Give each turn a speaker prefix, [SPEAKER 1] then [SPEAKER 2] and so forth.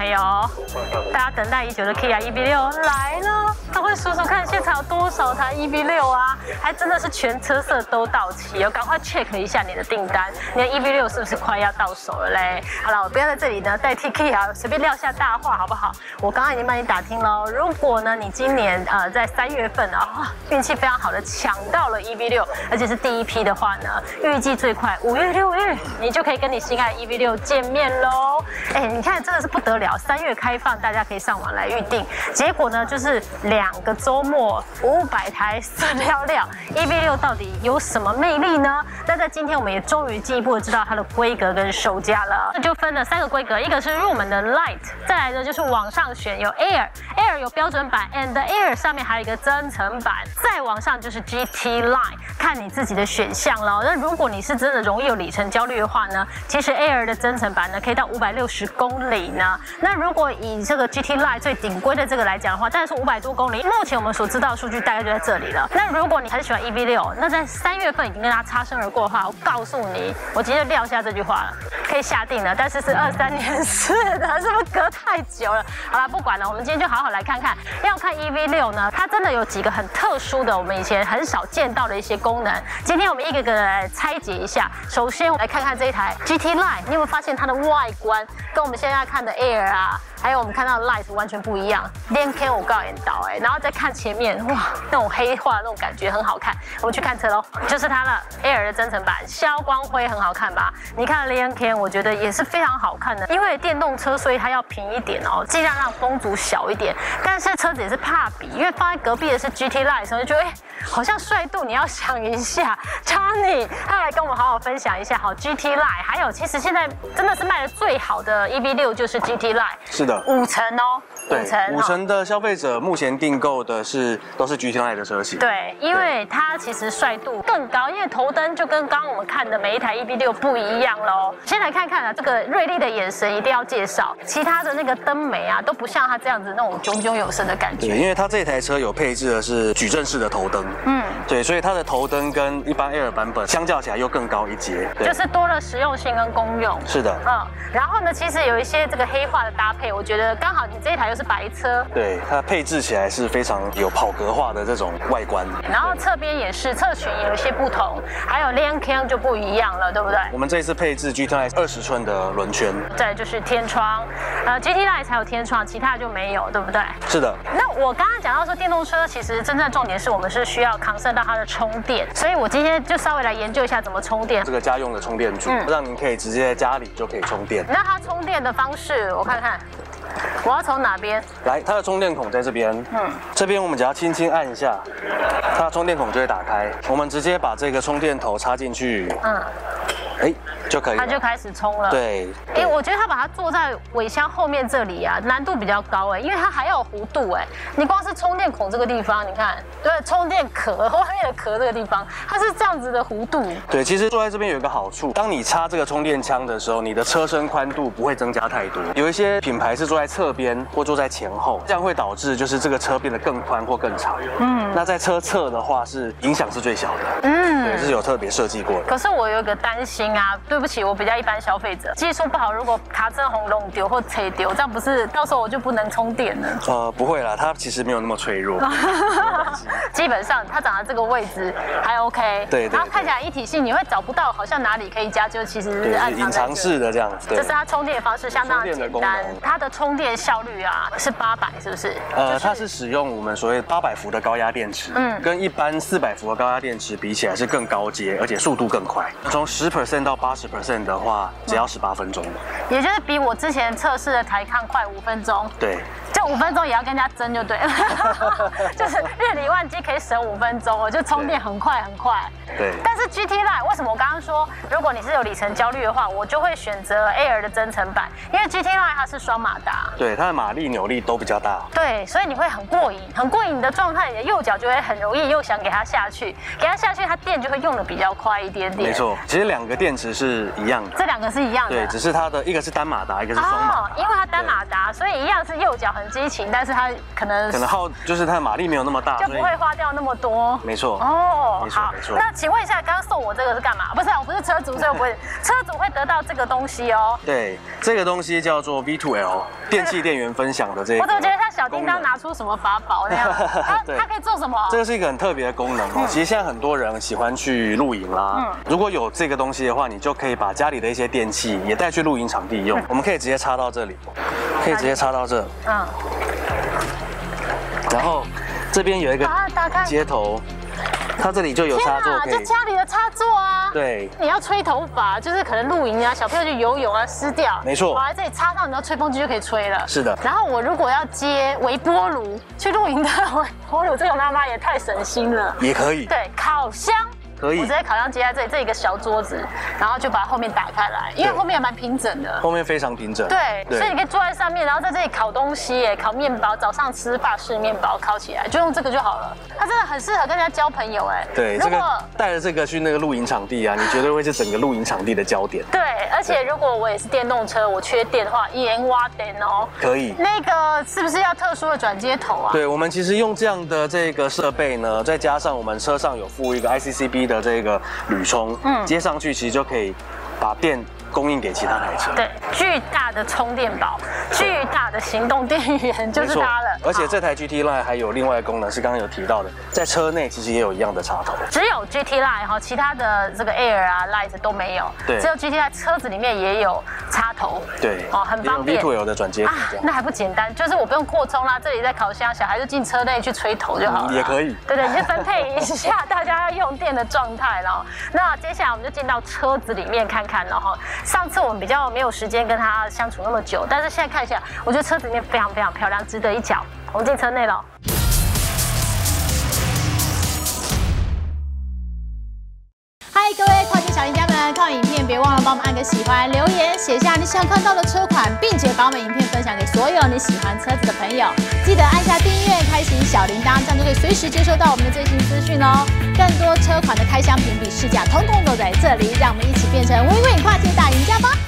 [SPEAKER 1] 没有？大家等待已久的 Kia EV6来了，他会数数看现场有多少台 EV6啊？还真的是全车色都到齐哦，赶快 check 一下你的订单，你的 EV6是不是快要到手了嘞？好了，我不要在这里呢代替 Kia 随便撂下大话好不好？我刚刚已经帮你打听了，如果呢你今年在3月份啊运气非常好的抢到了 EV6，而且是第一批的话呢，预计最快5月6日你就可以跟你心爱的 EV6见面喽。哎，你看真的是不得了，3月开放，大家可以上网来预定。结果呢，就是2个周末500台算了了 ，EV6到底有什么魅力呢？那在今天我们也终于进一步的知道它的规格跟售价了。那就分了3个规格，一个是入门的 Light， 再来呢就是往上选有 Air 有标准版 ，and Air 上面还有一个增程版，再往上就是 GT Line， 看你自己的选项了。那如果你是真的容易有里程焦虑的话呢，其实 Air 的增程版呢可以到560公里呢。那如果以这个 GT Line 最顶规的这个来讲的话，当然是500多公里。目前我们所知道的数据大概就在这里了。那如果你很喜欢 EV6， 那在3月份已经跟它擦身而过的话，我告诉你，我今天就撂下这句话了，可以下定了，但是是23年4的，是不是隔太久了？好了，不管了，我们今天就好好来看看。要看 EV6 呢，它真的有几个很特殊的，我们以前很少见到的一些功能。今天我们一个个来拆解一下。首先，我们来看看这一台 GT Line， 你有没有发现它的外观跟我们现在看的 Air 啊，还有我们看到的 Light 完全不一样？连 K 我告眼倒然后再看前面，哇，那种黑化的那种感觉很好看。我们去看车喽，就是它了 Air 的增程版，消光灰很好看吧？你看 连 K 我觉得也是非常好看的，因为电动车所以它要平一点哦，尽量让风阻小一点。但是车子也是怕比，因为放在隔壁的是 GT Line 的时候，就觉得好像帅度你要想一下。Johnny 他来跟我们好好分享一下好 GT Line， 还有其实现在真的是卖的最好的 EV6 就是 GT Line，
[SPEAKER 2] 是的
[SPEAKER 1] ，5成哦。
[SPEAKER 2] 对，5成的消费者目前订购的都是 GT Line 的车型。
[SPEAKER 1] 对，因为它其实帅度更高，因为头灯就跟刚刚我们看的每一台 EV6 不一样喽。先来看看啊，这个锐利的眼神一定要介绍，其他的那个灯眉啊都不像它这样子那种炯炯有神的感觉。
[SPEAKER 2] 对，因为它这台车有配置的是矩阵式的头灯。对，所以它的头灯跟一般 Air 版本相较起来又更高一阶，
[SPEAKER 1] 就是多了实用性跟功用。
[SPEAKER 2] 是的，
[SPEAKER 1] 然后呢，其实有一些这个黑化的搭配，我觉得刚好你这一台又是白车，
[SPEAKER 2] 对，它配置起来是非常有跑格化的这种外观。
[SPEAKER 1] 然后侧边也是，侧裙也有一些不同，还有连 K 就不一样了，对不对？
[SPEAKER 2] 我们这一次配置 GT Line 20寸的轮圈，
[SPEAKER 1] 再就是天窗，GT Line 才有天窗，其他就没有，对不对？
[SPEAKER 2] 是的。
[SPEAKER 1] 那我刚刚讲到说，电动车其实真正重点是我们是需要扛到它的充电，所以我今天就稍微来研究一下怎么充电。
[SPEAKER 2] 这个家用的充电柱，让您可以直接在家里就可以充电。
[SPEAKER 1] 那它充电的方式，我看看，我要从哪边？
[SPEAKER 2] 来，它的充电孔在这边。这边我们只要轻轻按一下，它的充电孔就会打开。我们直接把这个充电头插进去。就可以了，它
[SPEAKER 1] 就开始充了。
[SPEAKER 2] 对，
[SPEAKER 1] 我觉得它把它坐在尾箱后面这里啊，难度比较高因为它还要有弧度你光是充电孔这个地方，你看，对，充电壳外面的壳这个地方，它是这样子的弧度。
[SPEAKER 2] 对，其实坐在这边有一个好处，当你插这个充电枪的时候，你的车身宽度不会增加太多。有一些品牌是坐在侧边或坐在前后，这样会导致就是这个车变得更宽或更长。那在车侧的话是影响是最小的。对，是有特别设计过的。
[SPEAKER 1] 可是我有一个担心啊，对不起，我比较一般消费者，技术不好，如果卡车红龙丢或吹丢，这样不是到时候我就不能充电了？
[SPEAKER 2] 不会啦，它其实没有那么脆弱。
[SPEAKER 1] 基本上它长在这个位置还 OK。
[SPEAKER 2] 对，
[SPEAKER 1] 然后看起来一体性，你会找不到好像哪里可以加，就其实是
[SPEAKER 2] 隐藏式的这样子。
[SPEAKER 1] 这是它充电方式相当的简单，它的充电效率啊是800，是不是？
[SPEAKER 2] 它是使用我们所谓800伏的高压电池，跟一般400伏的高压电池比起来是更高阶，而且速度更快。从10% 到80% 的话，只要18分钟，
[SPEAKER 1] 也就是比我之前测试的台康快5分钟。
[SPEAKER 2] 对，
[SPEAKER 1] 就5分钟也要跟人家争就对了，就是日理万机可以省5分钟，我就充电很快很快。
[SPEAKER 2] 对。
[SPEAKER 1] 但是 GT Line 为什么我刚刚说，如果你是有里程焦虑的话，我就会选择 Air 的增程版，因为 GT Line 它是双马达，
[SPEAKER 2] 对，它的马力扭力都比较大。
[SPEAKER 1] 对，所以你会很过瘾，很过瘾的状态，你的右脚就会很容易又想给它下去，它电就会用的比较快一点点。
[SPEAKER 2] 没错，其实2个电池是一样的。
[SPEAKER 1] 这两个是一样的。
[SPEAKER 2] 对，只是它的一个是单马达，一个是双马达。
[SPEAKER 1] 因为它单马达，所以一样是右脚很激情，但是它可能
[SPEAKER 2] 就是它的马力没有那么大，
[SPEAKER 1] 就不会花掉那么多。
[SPEAKER 2] 没错。
[SPEAKER 1] 哦，
[SPEAKER 2] 没错没错。
[SPEAKER 1] 那请问一下，刚刚送我这个是干嘛？不是，我不是车主，所以我不会。车主会得到这个东西哦。
[SPEAKER 2] 对，这个东西叫做 V2L 电器电源分享的这个。
[SPEAKER 1] 我怎么觉得像小叮当拿出什么法宝那样？它可以做什么？
[SPEAKER 2] 这个是一个很特别的功能哦。其实现在很多人喜欢去露营啦，如果有这个东西的话，你就可以把家里的一些电器也带去露营场地用。我们可以直接插到这里，可以直接插到这。然后这边有一个接头。它这里就有插座，
[SPEAKER 1] 就家里的插座啊。
[SPEAKER 2] 对，
[SPEAKER 1] 你要吹头发，就是可能露营啊，小朋友去游泳啊，湿掉，
[SPEAKER 2] 没错，
[SPEAKER 1] 我在这里插上，你的吹风机就可以吹了。
[SPEAKER 2] 是的。
[SPEAKER 1] 然后我如果要接微波炉，去露营的微波炉，这个妈妈也太省心了。
[SPEAKER 2] 也可以。
[SPEAKER 1] 对，烤箱。
[SPEAKER 2] 可以，
[SPEAKER 1] 我直接烤箱接在这里，这一个小桌子，然后就把后面打开来，因为后面也蛮平整的。
[SPEAKER 2] 后面非常平整。
[SPEAKER 1] 对，所以你可以坐在上面，然后在这里烤东西，烤面包，早上吃法式面包，烤起来就用这个就好了。它真的很适合跟人家交朋友哎。
[SPEAKER 2] 对，这个带着这个去那个露营场地啊，你绝对会是整个露营场地的焦点。
[SPEAKER 1] 对，而且如果我也是电动车，我缺电的话，一人挖电哦。
[SPEAKER 2] 可以。那
[SPEAKER 1] 个是不是要特殊的转接头啊？
[SPEAKER 2] 对，我们其实用这样的这个设备呢，再加上我们车上有附一个 ICCB 的这个铝充，接上去其实就可以把电供应给其他台车。
[SPEAKER 1] 对，巨大的充电宝，巨大的行动电源就是它了。
[SPEAKER 2] 而且这台 GT Line 还有另外一个功能是刚刚有提到的，在车内其实也有一样的插头。只有
[SPEAKER 1] GT Line 哈，其他的这个 Air 啊 Light 都没有。
[SPEAKER 2] 对，
[SPEAKER 1] 只有 GT Line 车子里面也有插头。
[SPEAKER 2] 对，
[SPEAKER 1] 哦，很方便。
[SPEAKER 2] V2L 的转接头。
[SPEAKER 1] 那还不简单，就是我不用扩充啦，这里在烤箱，小孩就进车内去吹头就好了。
[SPEAKER 2] 也可以。
[SPEAKER 1] 对对，你就分配一下大家要用电的状态了。那接下来我们就进到车子里面看看了哈。上次我们比较没有时间跟他相处那么久，但是现在看一下，我觉得车子里面非常非常漂亮，值得一瞧。我们进车内了。
[SPEAKER 3] 嗨，各位超级小赢家们，看完影片别忘了帮我们按个喜欢，留言写下你想看到的车款，并且把我们影片分享给所有你喜欢车子的朋友。记得按下订阅，开启小铃铛，这样就可以随时接收到我们的最新资讯哦。更多车款的开箱评比试驾，统统都在这里，让我们一起变成微微跨界大赢家吧！